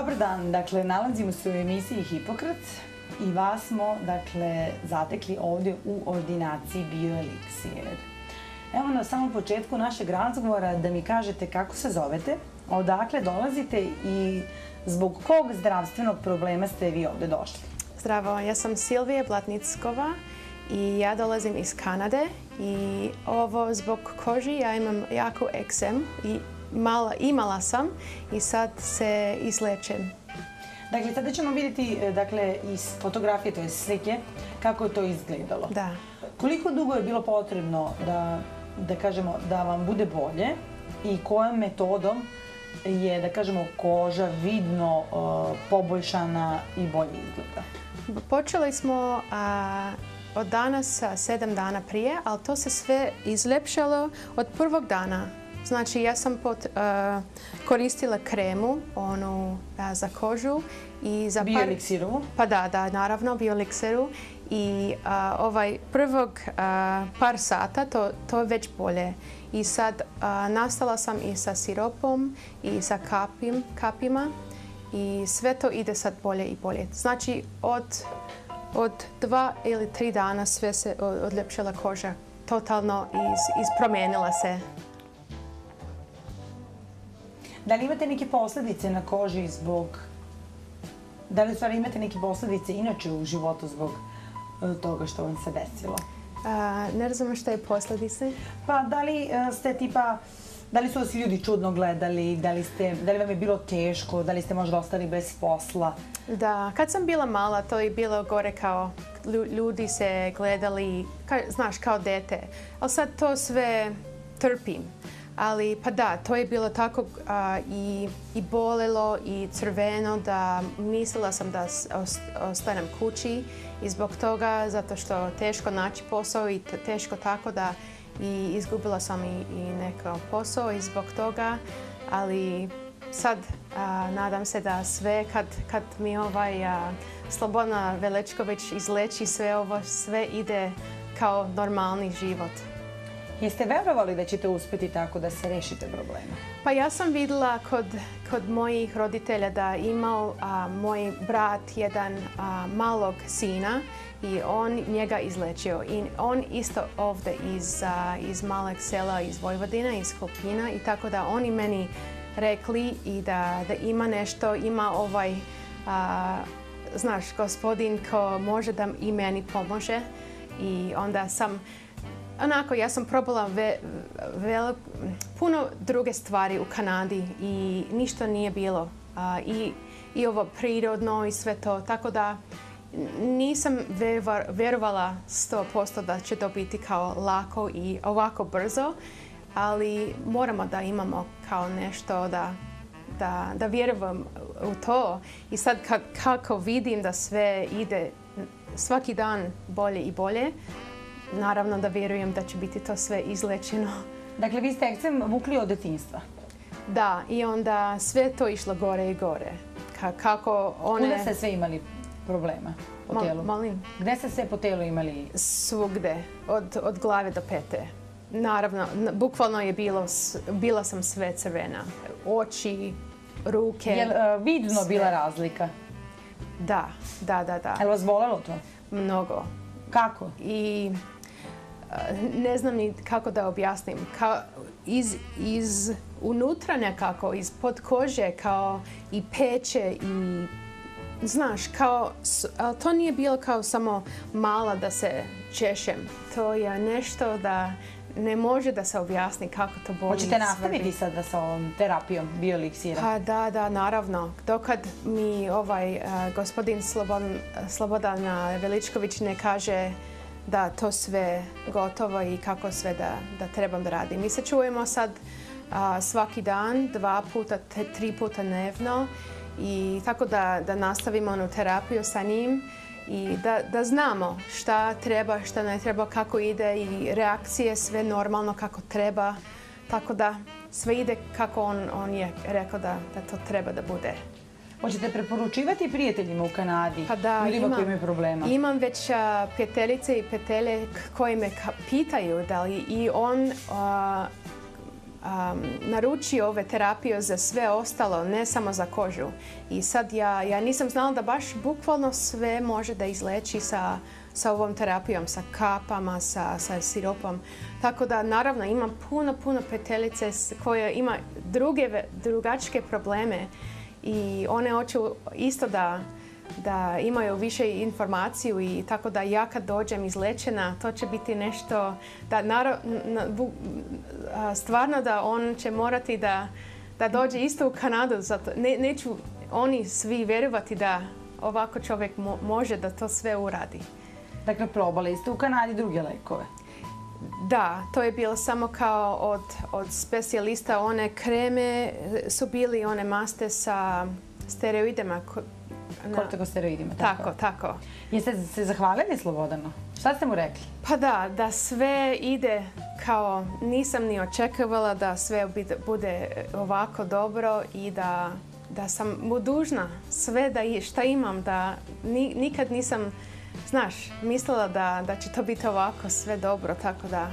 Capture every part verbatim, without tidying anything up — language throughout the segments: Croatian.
Dobar dan, dakle, nalazimo se u emisiji Hipokrat i vas smo, dakle, zatekli ovdje u ordinaciji Bioeliksir. Evo na samom početku našeg razgovora da mi kažete kako se zovete, odakle dolazite i zbog kog zdravstvenog problema ste vi ovdje došli. Zdravo, ja sam Silvija Blatnickova i ja dolazim iz Kanade i ovo zbog koži ja imam jako eksem i Mala, imala sam i sad se izlečem. Dakle, sada ćemo vidjeti dakle, iz fotografije, to je slike, kako je to izgledalo. Da. Koliko dugo je bilo potrebno da, da, kažemo, da vam bude bolje i kojom metodom je, da kažemo, koža vidno uh, poboljšana i bolje izgleda? Počeli smo a, od danas sedam dana prije, ali to se sve izljepšalo od prvog dana. Znači, ja sam pot, uh, koristila kremu, onu uh, za kožu i za par... Bioeliksirovu? Pa da, da, naravno, Bioeliksiru. I uh, ovaj prvog uh, par sata to, to je već bolje. I sad uh, nastala sam i sa siropom i sa kapim, kapima i sve to ide sad bolje i bolje. Znači, od, od dva ili tri dana sve se odljepšila koža. Totalno iz, ispromijenila se. Da li imate neke posljedice na koži zbog... Da li u stvari imate neke posljedice inače u životu zbog toga što vam se desilo? A, ne razumijem što je posljedice. Pa da li ste tipa... Da li su vas ljudi čudno gledali? Da li, ste, da li vam je bilo teško? Da li ste možda ostali bez posla? Da, kad sam bila mala to je bilo gore kao ljudi se gledali, ka, znaš, kao dete. Ali sad to sve trpim. Ali pa da, to je bilo tako a, i, i bolelo i crveno da mislila sam da ostanem kući i zbog toga, zato što teško naći posao i teško tako da i izgubila sam i, i neko posao i zbog toga, ali sad a, nadam se da sve kad, kad mi ovaj a, Slobodan Veličković izleči sve ovo, sve ide kao normalni život. Jeste verovali da ćete uspjeti tako da se rešite problema? Pa ja sam vidjela kod, kod mojih roditelja da imao a, moj brat jedan a, malog sina i on njega izlečio. I on isto ovdje iz, a, iz malog sela, iz Vojvodina, iz Kolpina i tako da oni meni rekli i da, da ima nešto, ima ovaj, a, znaš, gospodin ko može da i meni pomože i onda sam Onako, ja sam probala ve, ve, puno druge stvari u Kanadi i ništa nije bilo. A, i, I ovo prirodno i sve to. Tako da nisam vevar, verovala sto posto da će to biti kao lako i ovako brzo. Ali moramo da imamo kao nešto da, da, da vjerujem u to. I sad kad, kako vidim da sve ide svaki dan bolje i bolje, naravno da vjerujem da će biti to sve izlečeno. Dakle, vi ste eksem vukli od djetinjstva? Da, i onda sve to išlo gore i gore. Ka, kako one... Kuda ste sve imali problema po tijelu? Molim? Gde ste sve po tijelu imali? Svugde, od, od glave do pete. Naravno, bukvalno je bilo, bila sam sve crvena. Oči, ruke. Je li uh, vidno sve. Bila razlika? Da, da, da, da. Je li vas bolelo to? Mnogo. Kako? I ne znam ni kako da objasnim. Kao iz, iz unutra nekako, iz pod kože, kao i peče i znaš, kao, ali to nije bilo kao samo mala da se češem. To je nešto da ne može da se objasni kako to boli. Hoćete nastaviti sada sa ovom terapijom Bioeliksira? Pa da, da, naravno. Dokad mi ovaj uh, gospodin Slobodan, Slobodan Veličković ne kaže da to sve gotovo i kako sve da, da trebam da radim. Mi se čujemo sad a, svaki dan, dva puta, te, tri puta dnevno i tako da, da nastavimo onu terapiju sa njim i da, da znamo šta treba, šta ne treba, kako ide i reakcije, sve normalno kako treba. Tako da sve ide kako on, on je rekao da, da to treba da bude. Hoćete preporučivati prijateljima u Kanadi, pa da, ljudima imam, koji imaju problema? Imam već uh, prijateljice i prijatelje koji me pitaju da li i on, uh, um, naručio ove terapije za sve ostalo, ne samo za kožu. I sad ja, ja nisam znala da baš bukvalno sve može da izleči sa, sa ovom terapijom, sa kapama, sa, sa siropom. Tako da naravno imam puno, puno prijateljice koje ima druge, drugačije probleme i one hoću isto da da imaju više informaciju i tako da ja kad dođem izlečena, to će biti nešto da naravno, stvarno da on će morati da, da dođe isto u Kanadu. Zato ne, neću oni svi vjerovati da ovako čovjek mo, može da to sve uradi. Dakle, probali ste u Kanadi druge lekove? Da, to je bilo samo kao od, od specijalista. One kreme su bili one maste sa steroidima. Kortikosteroidima, tako. Tako, tako. Jeste se zahvalili Slobodanu? Šta ste mu rekli? Pa da, da sve ide kao nisam ni očekivala da sve bude ovako dobro i da, da sam mu dužna sve da šta imam, da ni, nikad nisam, znaš, mislila da, da će to biti ovako sve dobro, tako da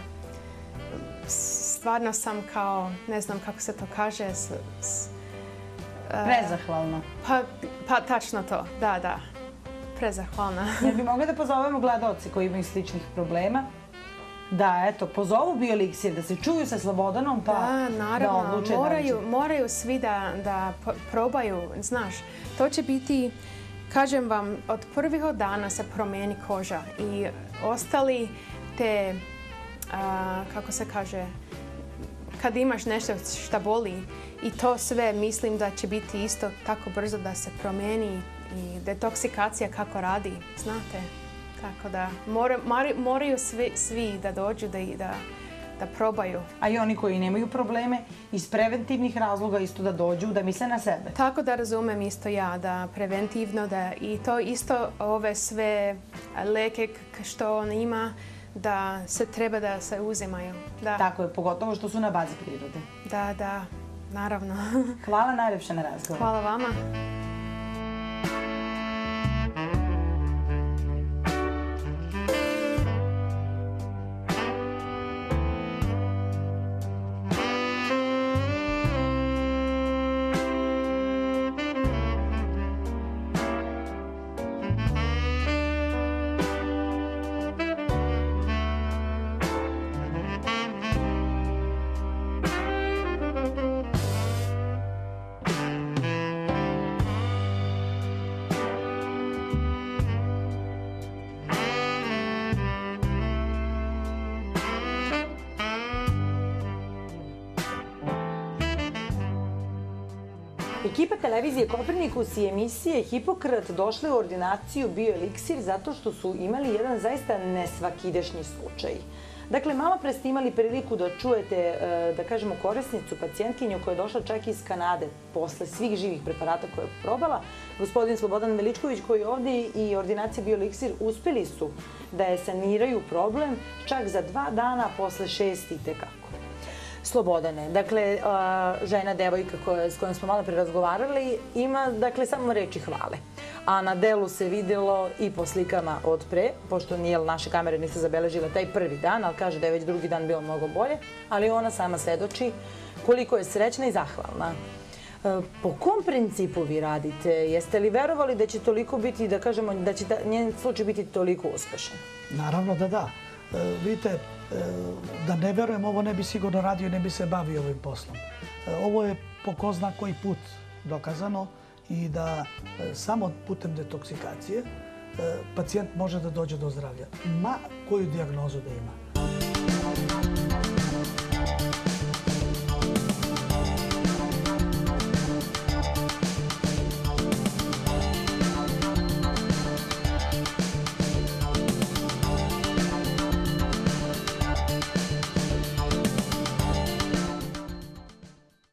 stvarno sam kao, ne znam kako se to kaže, s, s, prezahvalna. Pa, pa tačno to, da, da. Prezahvalna. Jer bi mogli da pozovemo gledaoce koji imaju sličnih problema, da eto, pozovu Bioliksir, da se čuju sa Slobodanom, pa da, naravno, da odluče moraju, da će... moraju svi da, da probaju, znaš. To će biti, kažem vam, od prvih dana se promijeni koža i ostali te, a, kako se kaže, kad imaš nešto što boli, i to sve mislim da će biti isto tako brzo da se promijeni i detoksikacija kako radi, znate. Tako da mora, moraju svi, svi da dođu da, da, da probaju. A i oni koji nemaju probleme iz preventivnih razloga isto da dođu, da misle na sebe. Tako da razumem isto ja, da preventivno da i to isto ove sve leke što on ima, da se treba da se uzimaju. Da. Tako je, pogotovo što su na bazi prirode. Da, da. Naravno. Hvala najljepše na razgovor. Hvala vama. Ekipa televizije Kopernikus i emisije Hipokrat došle u ordinaciju Bioliksir zato što su imali jedan zaista nesvakidašnji slučaj. Dakle, malo pre ste imali priliku da čujete, da kažemo, korisnicu, pacijentkinju koja je došla čak iz Kanade posle svih živih preparata koje je probala. Gospodin Slobodan Veličković koji je ovdje i ordinacija Bioliksir uspeli su da je saniraju problem čak za dva dana posle šest i tekako. Slobodane, dakle, žena, devojka s kojom smo malo pre razgovarali, ima, dakle, samo reči hvale. A na delu se vidjelo i po slikama od pre, pošto nije naše kamere nisu zabeležile taj prvi dan, ali kaže da je već drugi dan bilo mnogo bolje, ali ona sama svedoči koliko je srećna i zahvalna. Po kom principu vi radite? Jeste li verovali da će toliko biti, da kažemo, da će njen slučaj biti toliko uspešan? Naravno da da. Vidite, da ne verujem, ovo ne bi sigurno radio i ne bi se bavio ovim poslom. Ovo je po ko zna koji put dokazano i da samo putem detoksikacije pacijent može da dođe do zdravlja. Ma koju dijagnozu da ima.